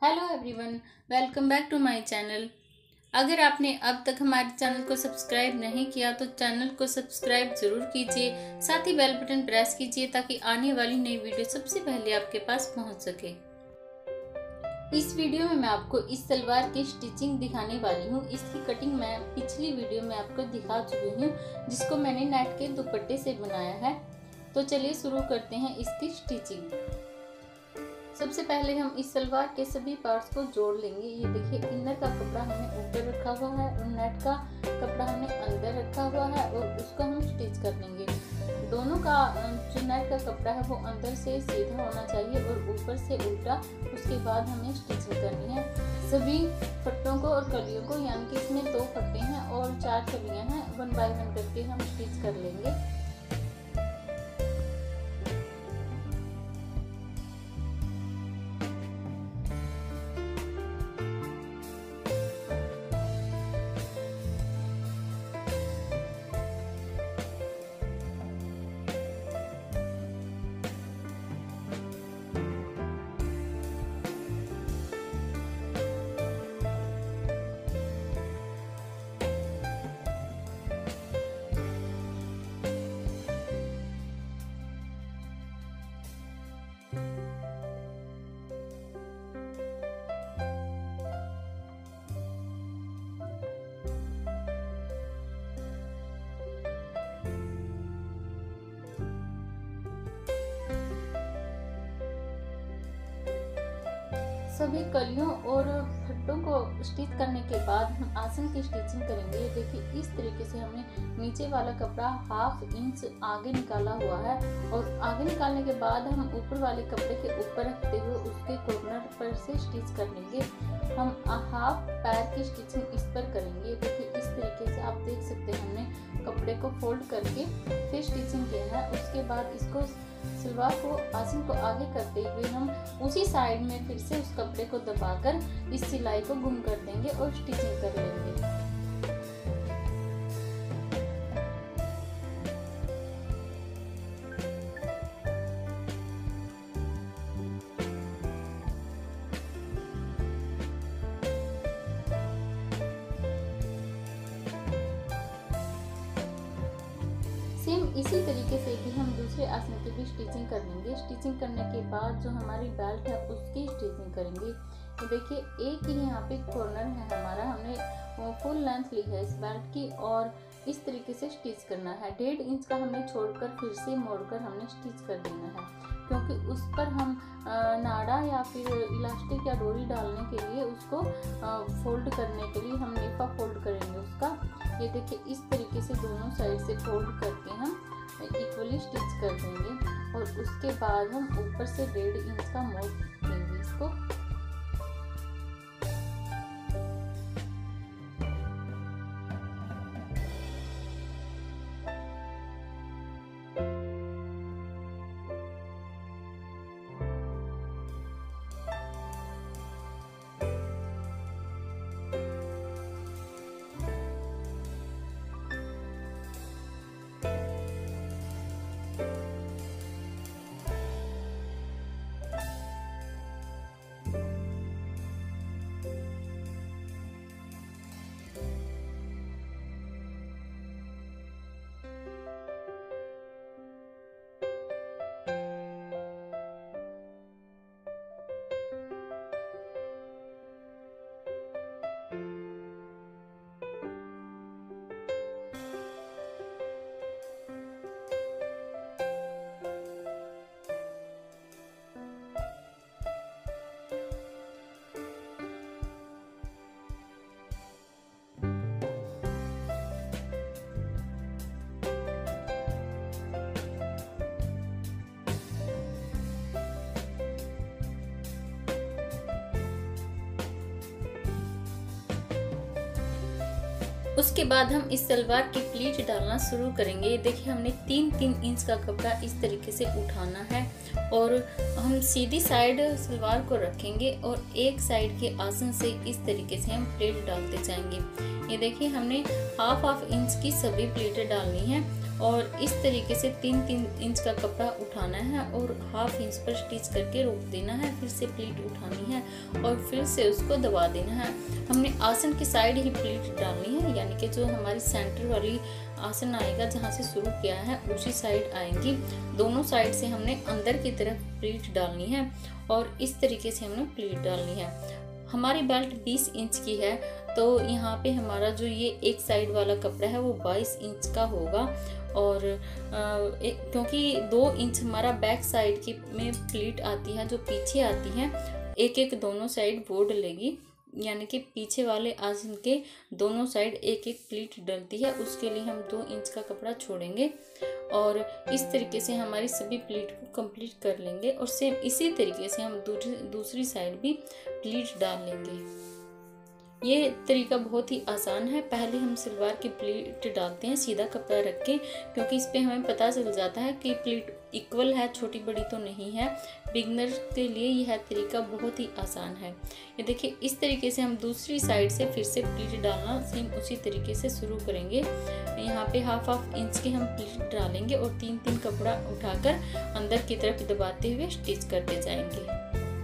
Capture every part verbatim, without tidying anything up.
Hello everyone, welcome back to my channel. अगर आपने अब तक हमारे चैनल को सब्सक्राइब नहीं किया तो चैनल को सब्सक्राइब जरूर कीजिए, साथ ही बेल बटन प्रेस कीजिए ताकि आने वाली नई वीडियो सबसे पहले आपके पास पहुंच सके। इस वीडियो में मैं आपको इस सलवार की स्टिचिंग दिखाने वाली हूं। इसकी कटिंग मैं पिछली वीडियो में आपको दिखा चुकी हूं, जिसको मैंने नेट के दुपट्टे से बनाया है। तो चलिए शुरू करते हैं इसकी स्टिचिंग। सबसे पहले हम इस सलवार के सभी पार्ट्स को जोड़ लेंगे। ये देखिए, इनर का कपड़ा हमने ऊपर रखा हुआ है और नेट का कपड़ा हमने अंदर रखा हुआ है और उसको हम स्टिच कर लेंगे। दोनों का जो नेट का कपड़ा है वो अंदर से सीधा होना चाहिए और ऊपर से उल्टा। उसके बाद हमें स्टिचिंग करनी है सभी पट्टों को और कलियों को, यानी कि इसमें दो पट्टे हैं और चार कलियां हैं। वन बाय वन करके हम स्टिच कर लेंगे। सभी कलियों और फट्टों को स्टिच करने के बाद हम आसन की स्टिचिंग करेंगे। ये देखिए, इस तरीके से हमने नीचे वाला कपड़ा हाफ इंच आगे निकाला हुआ है और आगे निकालने के बाद हम ऊपर वाले कपड़े के ऊपर रखते हुए उसके कॉर्नर पर से स्टिच कर लेंगे। हम हाफ पैर की स्टिचिंग इस पर करेंगे। ये देखिए, इस तरीके से आप देख सकते हैं हमने कपड़े को फोल्ड करके फिर स्टिचिंग किया है। उसके बाद इसको सलवार को आसन को आगे करते हुए हम उसी साइड में फिर से उस कपड़े को दबाकर इस सिलाई को गुम कर देंगे और स्टिचिंग कर लेंगे। सेम इसी तरीके से भी हम दूसरे आसन की भी स्टिचिंग कर लेंगे। स्टिचिंग करने के बाद जो हमारी बेल्ट है उसकी स्टिचिंग करेंगे। तो देखिए, एक ही यहाँ पे कॉर्नर है हमारा, हमने वो फुल लेंथ ली है इस बेल्ट की और इस तरीके से स्टिच करना है। डेढ़ इंच का हमने छोड़कर फिर से मोड़कर हमने स्टिच कर देना है, क्योंकि उस पर हम नाड़ा या फिर इलास्टिक या डोरी डालने के लिए उसको फोल्ड करने के लिए हम नेफा फोल्ड करेंगे उसका। ये देखिए, इस तरीके से दोनों साइड से फोल्ड करके हम इक्वली स्टिच कर देंगे और उसके बाद हम ऊपर से डेढ़ इंच का मोड़ देंगे इसको। उसके बाद हम इस सलवार की प्लीट डालना शुरू करेंगे। ये देखिए, हमने तीन तीन इंच का कपड़ा इस तरीके से उठाना है और हम सीधी साइड सलवार को रखेंगे और एक साइड के आसन से इस तरीके से हम प्लेट डालते जाएंगे। ये देखिए, हमने हाफ हाफ इंच की सभी प्लेटें डालनी है और इस तरीके से तीन तीन इंच का कपड़ा उठाना है और हाफ इंच पर स्टिच करके रोक देना है। फिर से प्लीट उठानी है और फिर से उसको दबा देना है। हमने आसन की साइड ही प्लीट डालनी है, यानी कि जो हमारी सेंटर वाली आसन आएगा जहाँ से शुरू किया है उसी साइड आएंगी। दोनों साइड से हमने अंदर की तरफ प्लीट डालनी है और इस तरीके से हमने प्लीट डालनी है। हमारी बेल्ट बीस इंच की है, तो यहाँ पे हमारा जो ये एक साइड वाला कपड़ा है वो बाईस इंच का होगा। और क्योंकि दो इंच हमारा बैक साइड की में प्लीट आती है जो पीछे आती है, एक एक दोनों साइड वो डलेगी, यानी कि पीछे वाले आसन के दोनों साइड एक एक प्लीट डलती है। उसके लिए हम दो इंच का कपड़ा छोड़ेंगे और इस तरीके से हमारी सभी प्लीट को कंप्लीट कर लेंगे। और सेम इसी तरीके से हम दूसरी दूसरी साइड भी प्लीट डाल लेंगे। ये तरीका बहुत ही आसान है। पहले हम सलवार की प्लीट डालते हैं सीधा कपड़ा रख के, क्योंकि इस पे हमें पता चल जाता है कि प्लीट इक्वल है, छोटी बड़ी तो नहीं है। बिगनर के लिए यह तरीका बहुत ही आसान है। ये देखिए, इस तरीके से हम दूसरी साइड से फिर से प्लीट डालना सेम उसी तरीके से शुरू करेंगे। यहाँ पे हाफ हाफ इंच के हम प्लीट डालेंगे और तीन तीन कपड़ा उठाकर अंदर की तरफ दबाते हुए स्टिच करते जाएंगे।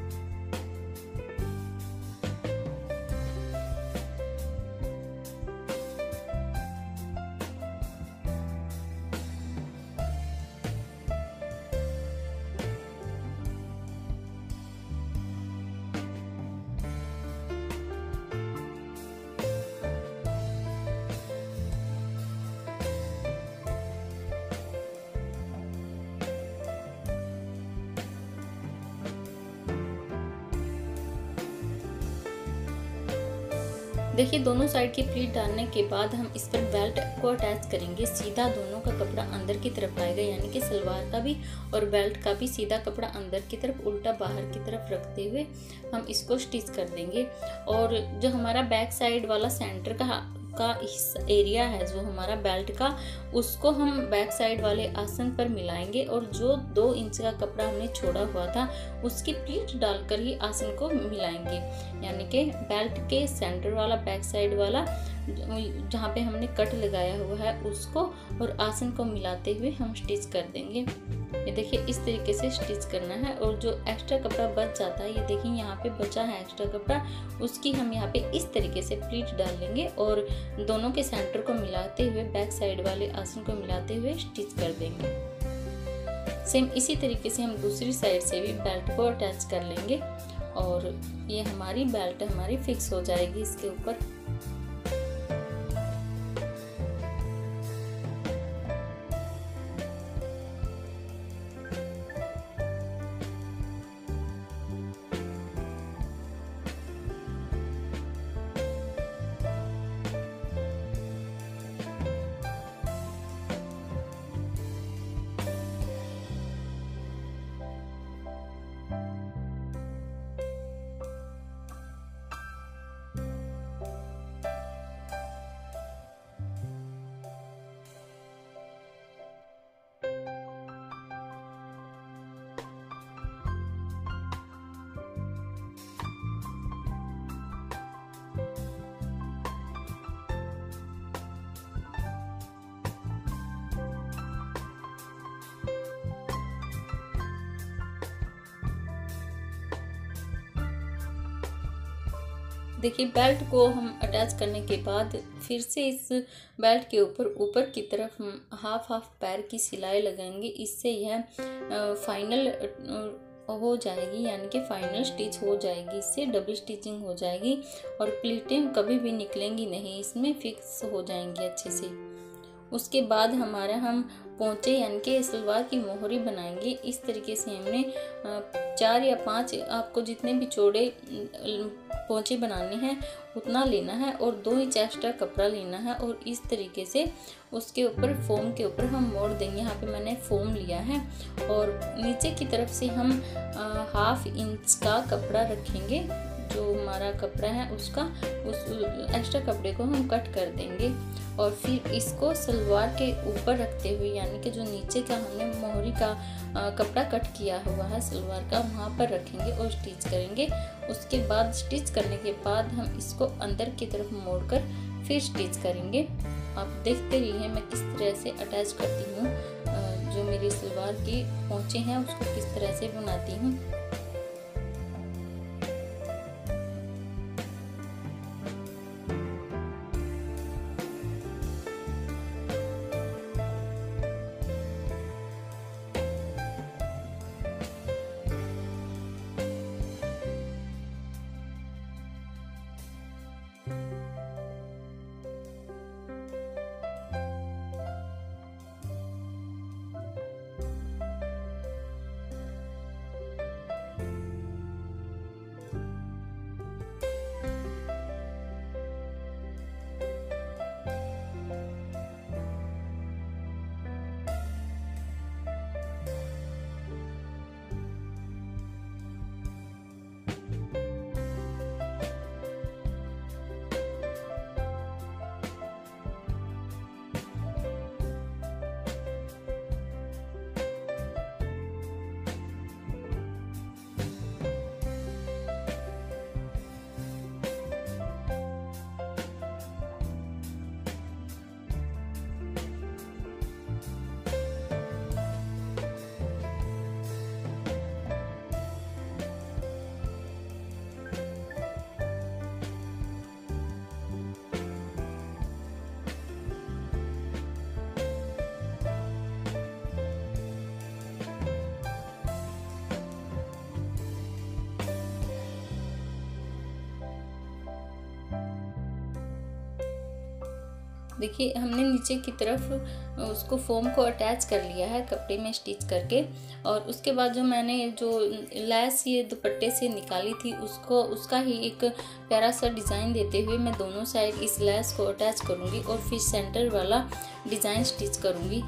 देखिए, दोनों साइड की प्लीट डालने के बाद हम इस पर बेल्ट को अटैच करेंगे। सीधा दोनों का कपड़ा अंदर की तरफ आएगा, यानी कि सलवार का भी और बेल्ट का भी सीधा कपड़ा अंदर की तरफ, उल्टा बाहर की तरफ रखते हुए हम इसको स्टिच कर देंगे। और जो हमारा बैक साइड वाला सेंटर का का एरिया है जो हमारा बेल्ट का, उसको हम बैक साइड वाले आसन पर मिलाएंगे और जो दो इंच का कपड़ा हमने छोड़ा हुआ था उसकी प्लीट डालकर ही आसन को मिलाएंगे, यानी कि बेल्ट के सेंटर वाला बैक साइड वाला जहाँ पे हमने कट लगाया हुआ है उसको और आसन को मिलाते हुए हम स्टिच कर देंगे। ये देखिए, इस तरीके से स्टिच करना है। और जो एक्स्ट्रा कपड़ा बच जाता है, ये देखिए यहाँ पे बचा है एक्स्ट्रा कपड़ा, उसकी हम यहाँ पे इस तरीके से प्लीट डाल लेंगे और दोनों के सेंटर को मिलाते हुए बैक साइड वाले आसन को मिलाते हुए स्टिच कर देंगे। सेम इसी तरीके से हम दूसरी साइड से भी बेल्ट को अटैच कर लेंगे और ये हमारी बेल्ट हमारी फिक्स हो जाएगी इसके ऊपर। देखिए, बेल्ट को हम अटैच करने के बाद फिर से इस बेल्ट के ऊपर ऊपर की तरफ हम हाफ हाफ पैर की सिलाई लगाएंगे। इससे यह फाइनल हो जाएगी, यानी कि फाइनल स्टिच हो जाएगी। इससे डबल स्टिचिंग हो जाएगी और प्लीटें कभी भी निकलेंगी नहीं, इसमें फिक्स हो जाएंगी अच्छे से। उसके बाद हमारा हम पोंचे यानी कि सलवार की मोहरी बनाएंगे। इस तरीके से हमने चार या पांच, आपको जितने भी चौड़े पोंचे बनाने हैं उतना लेना है और दो इंच एक्स्ट्रा कपड़ा लेना है और इस तरीके से उसके ऊपर फोम के ऊपर हम मोड़ देंगे। यहाँ पे मैंने फोम लिया है और नीचे की तरफ से हम हाफ इंच का कपड़ा रखेंगे। जो हमारा कपड़ा है उसका उस एक्स्ट्रा कपड़े को हम कट कर देंगे और फिर इसको सलवार के ऊपर रखते हुए, यानी कि जो नीचे का हमने मोहरी का आ, कपड़ा कट किया हुआ है सलवार का, वहाँ पर रखेंगे और स्टिच करेंगे। उसके बाद स्टिच करने के बाद हम इसको अंदर की तरफ मोड़कर फिर स्टिच करेंगे आप देखते रहिए मैं किस तरह से अटैच करती हूँ, जो मेरी सलवार के पोंचे हैं उसको किस तरह से बनाती हूँ। देखिए हमने नीचे की तरफ उसको फोम को अटैच कर लिया है कपड़े में स्टिच करके, और उसके बाद जो मैंने जो लैस ये दुपट्टे से निकाली थी उसको उसका ही एक प्यारा सा डिज़ाइन देते हुए मैं दोनों साइड इस लैस को अटैच करूँगी और फिर सेंटर वाला डिज़ाइन स्टिच करूँगी।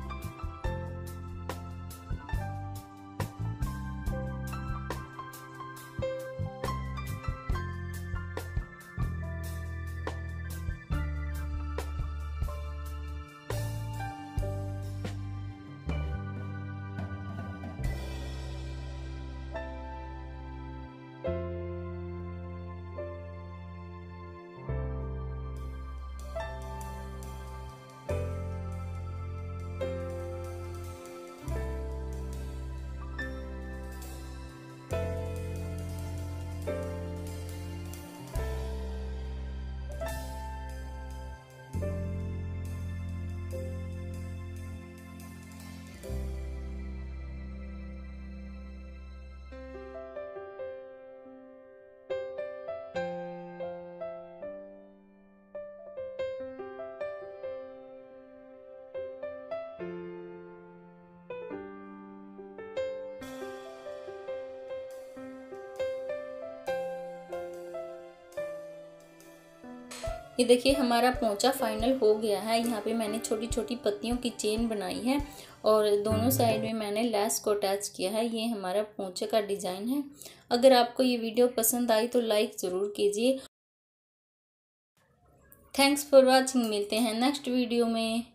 ये देखिए हमारा पोंचा फाइनल हो गया है। यहाँ पे मैंने छोटी छोटी पत्तियों की चेन बनाई है और दोनों साइड में मैंने लेस को अटैच किया है। ये हमारा पोंचे का डिज़ाइन है। अगर आपको ये वीडियो पसंद आई तो लाइक ज़रूर कीजिए। Thanks for watching. मिलते हैं नेक्स्ट वीडियो में।